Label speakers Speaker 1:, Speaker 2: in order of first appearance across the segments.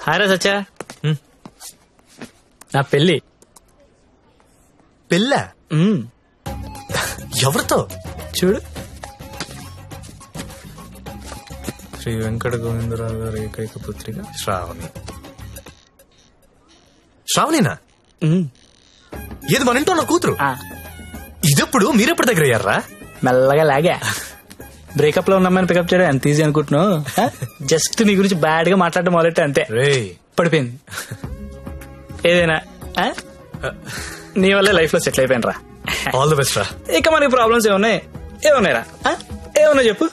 Speaker 1: Hi రా సచ్చా. నా పెళ్ళి.
Speaker 2: పెళ్ళా? ఎవరితో?
Speaker 1: చూడు, శ్రీ వెంకట గోవిందరావు గారి ఏకైక పుత్రిక శ్రావణి.
Speaker 2: శ్రావణినా? ఏది మన ఇంట్లో నా కూతురు? ఇదెప్పుడు మీరెప్పుడు దగ్గర అయ్యారా?
Speaker 1: మెల్లగా లాగా. బ్రేకప్ లో ఉన్నామని పికప్ చేయడం ఎంత ఈజీ అనుకుంటున్నావు? జస్ట్ నీ గురించి బ్యాడ్ గా మాట్లాడడం మొదలెట్టే అంతే, పడిపోయింది. ఏదైనా నీ వల్లే లైఫ్ లో సెటిల్ అయిపోయిన రా.
Speaker 2: ఆల్ ది బెస్ట్ రా.
Speaker 1: ఇక మనకి ప్రాబ్లమ్స్ ఏమున్నాయి? ఏమున్నాయి రా? ఏమున్నాయి చెప్పు.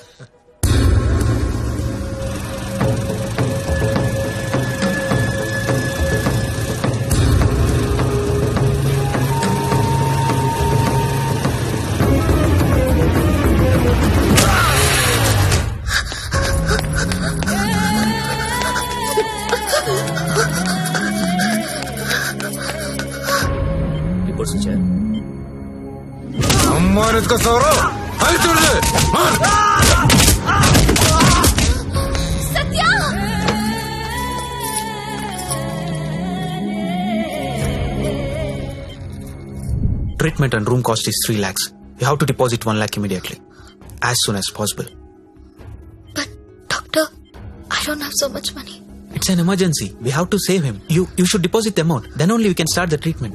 Speaker 2: Treatment and room cost is 3 lakhs. You have to deposit 1 lakh immediately, as soon as possible.
Speaker 3: But doctor, I don't have so much money.
Speaker 2: It's an emergency. We have to save him. You should deposit the amount. Then only we can start the treatment.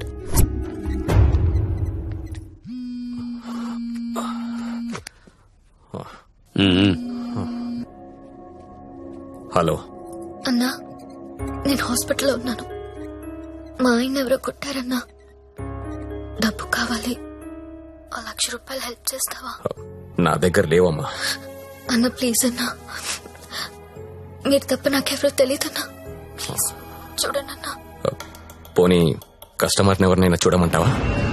Speaker 4: Hello
Speaker 3: అన్నా, నేను హాస్పిటల్లో ఉన్నాను. మా ఆయన ఎవరో కొట్టారన్నా. డబ్బు కావాలి. 1,00,000 రూపాయలు హెల్ప్ చేస్తావా?
Speaker 4: నా దగ్గర లేవమ్మా.
Speaker 3: అన్న ప్లీజ్ అన్నా, మీరు తప్ప నాకెవరో తెలియదన్నా. ప్లీజ్ చూడండి అన్నా.
Speaker 4: పోనీ కస్టమర్ని ఎవరినైనా చూడమంటావా?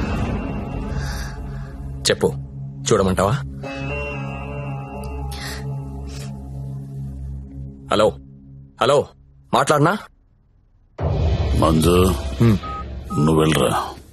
Speaker 4: చెప్పు, చూడమంటావా? హలో హలో, మాట్లాడనా?
Speaker 5: మంజు, నువ్వు వెళ్ళరా.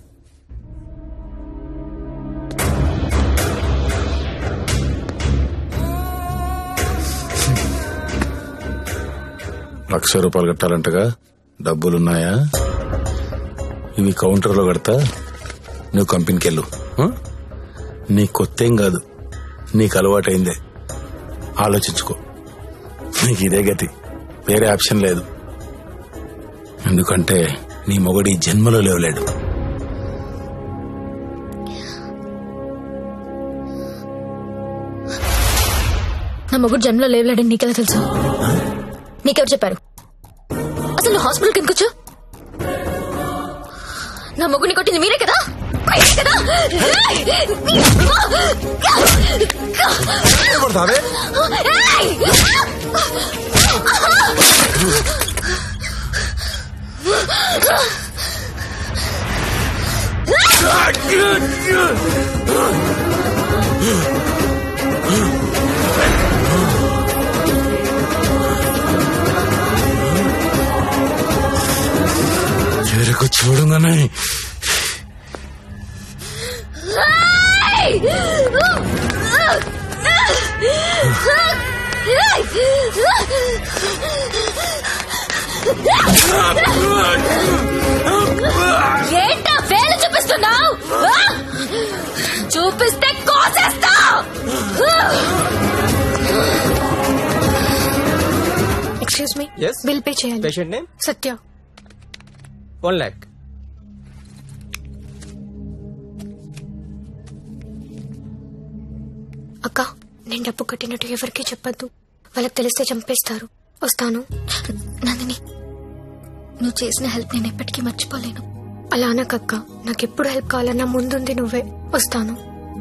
Speaker 5: ₹1,00,000 కట్టాలంటగా, డబ్బులున్నాయా? ఇవి కౌంటర్లో కడతా, నువ్వు కంపెనీకి వెళ్ళు. నీ కొత్తేం కాదు, నీకు అలవాటైందే. ఆలోచించుకో, నీకు ఇదే గతి, వేరే ఆప్షన్ లేదు. ఎందుకంటే నీ మొగడి జన్మలో లేవలేడు.
Speaker 3: నా మొగుడు జన్మలో లేవలేడని నీకెలా తెలుసు? నీకెవరు చెప్పారు? అసలు నువ్వు హాస్పిటల్కి ఎందుకు వచ్చావు? నా మొగుడిని కొట్టింది మీరే కదా?
Speaker 5: చెరకు చూడంగానే
Speaker 3: ఏంటా వేలు చూపిస్తున్నావు? చూపిస్తే కోసేస్తా. ఎక్స్క్యూజ్ మీ, బిల్ పే చేయాలి.
Speaker 1: Patient name
Speaker 3: Satya.
Speaker 1: 1 lakh.
Speaker 3: అక్క, నేను డబ్బు కట్టినట్టు ఎవరికీ చెప్పద్దు. వాళ్ళకి తెలిస్తే చంపేస్తారు. వస్తాను. నందిని, నువ్వు చేసిన హెల్ప్ నేను ఎప్పటికీ మర్చిపోలేను. అలా అనకక్క, నాకెప్పుడు హెల్ప్ కావాలన్నా ముందుంది నువ్వే. వస్తాను.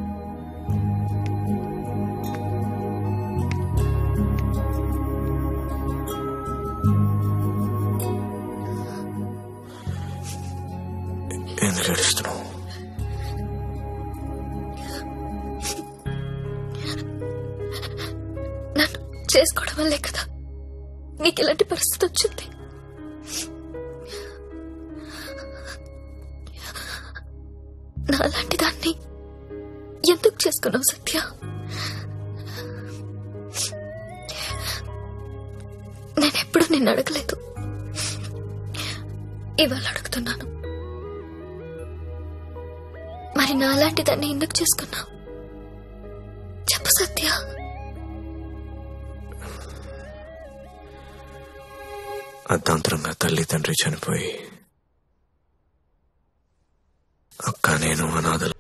Speaker 2: ఎందుకు ఏడుస్తున్నావు?
Speaker 3: నన్ను చేసుకోవడం వల్లే కదా నీకు ఇలాంటి పరిస్థితి వచ్చింది. నాలాంటి దాన్ని ఎందుకు చేసుకున్నావు సత్య? నేనెప్పుడు నిన్ను అడగలేదు, ఇవాళ అడుగుతున్నాను, మరి నాలాంటి దాన్ని ఎందుకు చేసుకున్నావు? చెప్పు సత్య.
Speaker 2: అర్ధాంతరంగా తల్లి తండ్రి చనిపోయి అక్క నేను అనాథలు.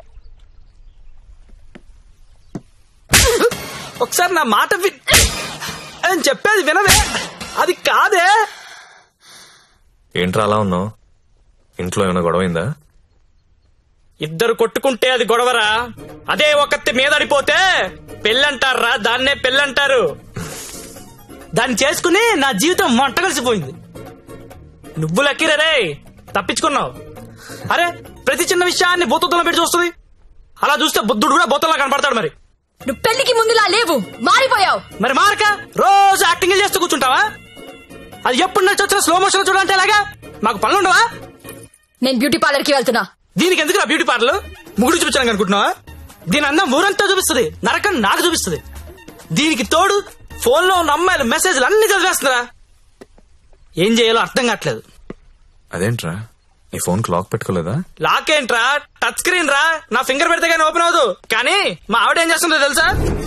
Speaker 1: ఒకసారి నా మాట అని చెప్పేది వినవే. అది కాదే.
Speaker 2: ఏంట్రా అలా ఉన్నావు? ఇంట్లో ఏమైనా గొడవైందా?
Speaker 1: ఇద్దరు కొట్టుకుంటే అది గొడవరా, అదే ఒకత్తి మీదడిపోతే పెళ్ళంటారా, దాన్నే పెళ్ళంటారు. దాన్ని చేసుకుని నా జీవితం మంట కలిసిపోయింది. నువ్వు లక్కీరే, తప్పించుకున్నావు. అరే ప్రతి చిన్న విషయాన్ని బోతల్లో పెట్టి చూస్తుంది. అలా చూస్తే బుద్ధుడు కూడా బోతల్లో కనపడతాడు. మరి
Speaker 3: నువ్వు పెళ్లికి ముందులా లేవు, మారిపోయావు.
Speaker 1: మరి మారక రోజు యాక్టింగ్ చేస్తూ కూర్చుంటావా? అది ఎప్పుడు నచ్చి వచ్చిన స్లో మోషన్ చూడాలంటే ఎలాగా? మాకు పనులుండవా?
Speaker 3: నేను బ్యూటీ పార్లర్ కి వెళ్తున్నా.
Speaker 1: దీనికి ఎందుకు నా బ్యూటీ పార్లర్? ముగుడు చూపించాను అనుకుంటున్నావా? దీని అందం ఊరంతా చూపిస్తుంది, నరకం నాకు చూపిస్తుంది. దీనికి తోడు ఫోన్ లో ఉన్న అమ్మాయిలు మెసేజ్లు అన్ని చదివేస్తున్నారా? ఏం చేయాలో అర్థం కావట్లేదు.
Speaker 2: అదేంట్రా నీ ఫోన్ కి లాక్ పెట్టుకోలేదా?
Speaker 1: లాక్ ఏంట్రా, టచ్ స్క్రీన్ రా. నా ఫింగర్ పెడితే కానీ ఓపెన్ అవ్వదు. కానీ మా ఆవిడ ఏం చేస్తుందో తెలుసా?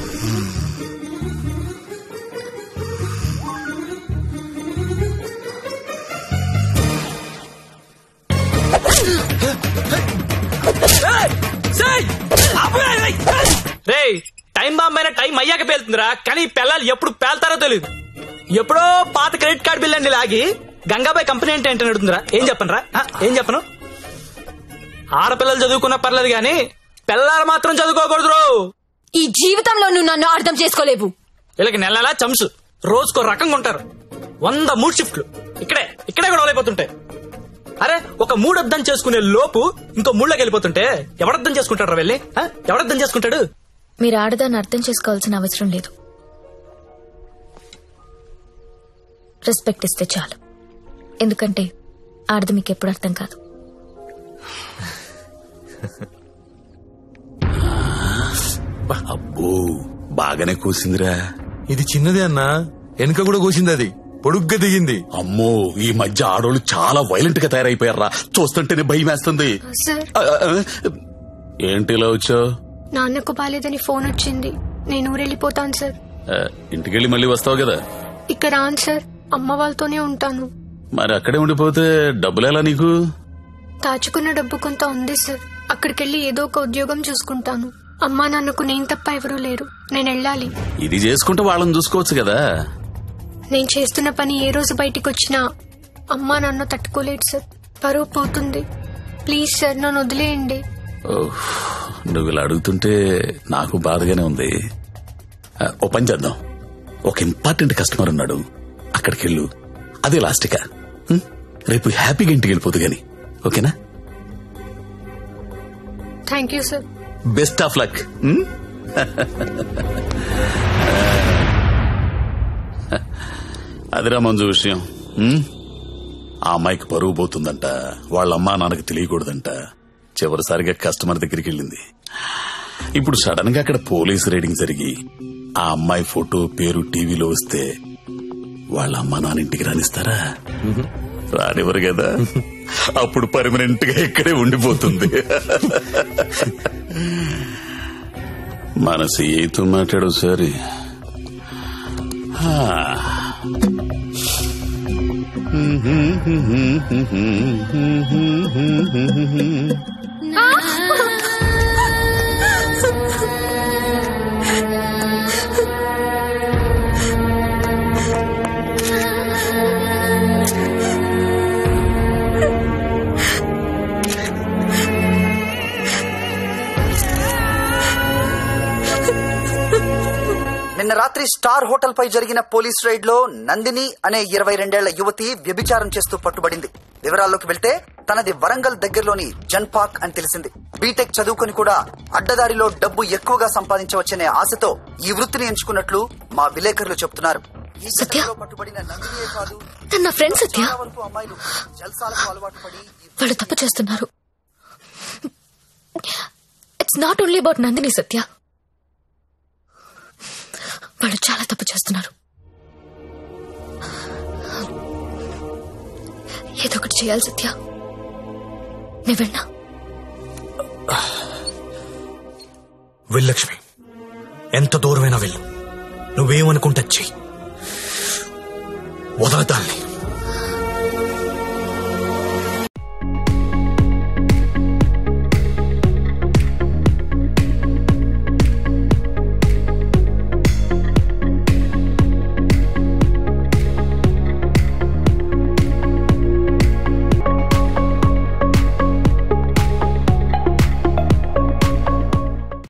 Speaker 1: రే టైం బాంబ్ అయినా టైం అయ్యాక పేలుతుందిరా, కానీ పిల్లలు ఎప్పుడు పేల్తారో తెలియదు. ఎప్పుడో పాత క్రెడిట్ కార్డు బిల్ అండి లాగి గంగాబాయ్ కంపెనీ అంటే ఏంటని అడుగుతుందిరా. ఏం చెప్పను? ఏం చెప్పను? ఆడపిల్లలు చదువుకున్నా పర్లేదు గాని పిల్లలు మాత్రం చదువుకోకూడదు.
Speaker 3: ఈ జీవితంలో నువ్వు నన్ను అర్థం చేసుకోలేవు.
Speaker 1: వీళ్ళకి నెలలా చంసు, రోజుకో రకంగా ఉంటారు. 100 మూడు షిఫ్ట్లు ఇక్కడే గొడవలైపోతుంటాయి. అరే ఒక మూడు అర్థం చేసుకునే లోపు ఇంకో మూడులోకి వెళ్ళిపోతుంటే ఎవడర్థం చేసుకుంటాడు? వెళ్ళి ఎవడర్థం చేసుకుంటాడు?
Speaker 3: మీరు ఆడదాన్ని అర్థం చేసుకోవాల్సిన అవసరం లేదు. రెస్పెక్ట్ ఇస్తే చాలు. ఎందుకంటే ఆడది మీకు ఎప్పుడు అర్థం కాదు.
Speaker 5: అబ్బో బాగానే కూసిందిరా.
Speaker 6: ఇది చిన్నదే అన్నా, వెనుక కూడా కూసింది. అది పొడుగ్గా దిగింది.
Speaker 5: అమ్మో ఈ మధ్య ఆడోళ్ళు చాలా వైలెంట్ గా తయారైపోయారా, చూస్తుంటేనే భయం వేస్తుంది. ఏంటి ఇలా వచ్చావు?
Speaker 3: నాన్నకు బాలేదని ఫోన్ వచ్చింది, నేను ఊరెళ్ళిపోతాను సార్.
Speaker 5: ఇంటికెళ్ళి మళ్ళీ వస్తావు కదా?
Speaker 3: ఇక్కడ రాను సార్, అమ్మ వాళ్ళతోనే ఉంటాను.
Speaker 5: మరి అక్కడే ఉండిపోతే డబ్బులు ఎలా నీకు?
Speaker 3: దాచుకున్న డబ్బు కొంత ఉంది సార్, అక్కడికెళ్ళి ఏదో ఒక ఉద్యోగం చూసుకుంటాను. అమ్మా నాన్నకు నేను తప్ప ఎవరూ లేరు, నేను వెళ్ళాలి.
Speaker 5: ఇది చేసుకుంటే వాళ్ళని చూసుకోవచ్చు కదా.
Speaker 3: నేను చేస్తున్న పని ఏ రోజు బయటికి వచ్చినా అమ్మా నాన్న తట్టుకోలేడు సార్, పరువు పోతుంది. ప్లీజ్ సార్ నన్ను వదిలేయండి.
Speaker 5: నువ్వు ఇలా అడుగుతుంటే నాకు బాధగానే ఉంది. ఓ పని చేద్దాం, ఒక ఇంపార్టెంట్ కస్టమర్ ఉన్నాడు, అక్కడికెళ్ళు. అదే లాస్ట్గా రేపు హ్యాపీగా ఇంటికి వెళ్ళిపోదు గాని, ఓకేనా?
Speaker 3: Thank you sir.
Speaker 5: Best of luck. అదిరా మంజు విషయం. ఆ అమ్మాయికి పరువు పోతుందంట, వాళ్ళ అమ్మా నాన్నకి తెలియకూడదంట. చివరిసారిగా కస్టమర్ దగ్గరికి వెళ్ళింది. ఇప్పుడు సడన్ గా అక్కడ పోలీస్ రైడింగ్ జరిగి ఆ అమ్మాయి ఫోటో పేరు టీవీలో వస్తే వాళ్ళ అమ్మా నాన్న ఇంటికి రానిస్తారా? రానివ్వరు కదా. అప్పుడు పర్మనెంట్ గా ఇక్కడే ఉండిపోతుంది. మన సీఏతో మాట్లాడు సరే.
Speaker 7: నిన్న రాత్రి స్టార్ హోటల్ పై జరిగిన పోలీస్ రైడ్ లో నందిని అనే 22 ఏళ్ల యువతి వ్యభిచారం చేస్తూ పట్టుబడింది. వివరాల్లోకి వెళ్తే తనది వరంగల్ దగ్గరలోని జన్పాక్ అని తెలిసింది. బీటెక్ చదువుకుని కూడా అడ్డదారిలో డబ్బు ఎక్కువగా సంపాదించవచ్చనే ఆశతో ఈ వృత్తిని ఎంచుకున్నట్లు మా విలేకరులు చెబుతున్నారు. ఈ ఘటనలో పట్టుబడిన నందినియే కాదు,
Speaker 3: నా ఫ్రెండ్ సత్య,
Speaker 7: చాలా వరకు అమ్మాయిలు జల్సాలకు అలవాటు పడి
Speaker 3: వాళ్ళు తప్పు చేస్తున్నారు. It's not only about Nandini Satya, వాళ్ళు చాలా తప్పు చేస్తున్నారు. ఏదో ఏదో ఒకటి చేయాలి సత్య. నేను వెళ్ళా.
Speaker 2: వెళ్ళక్ష్మి, ఎంత దూరమైనా వెళ్ళు. నువ్వేమనుకుంటా చెయ్యి, వదలదాన్ని.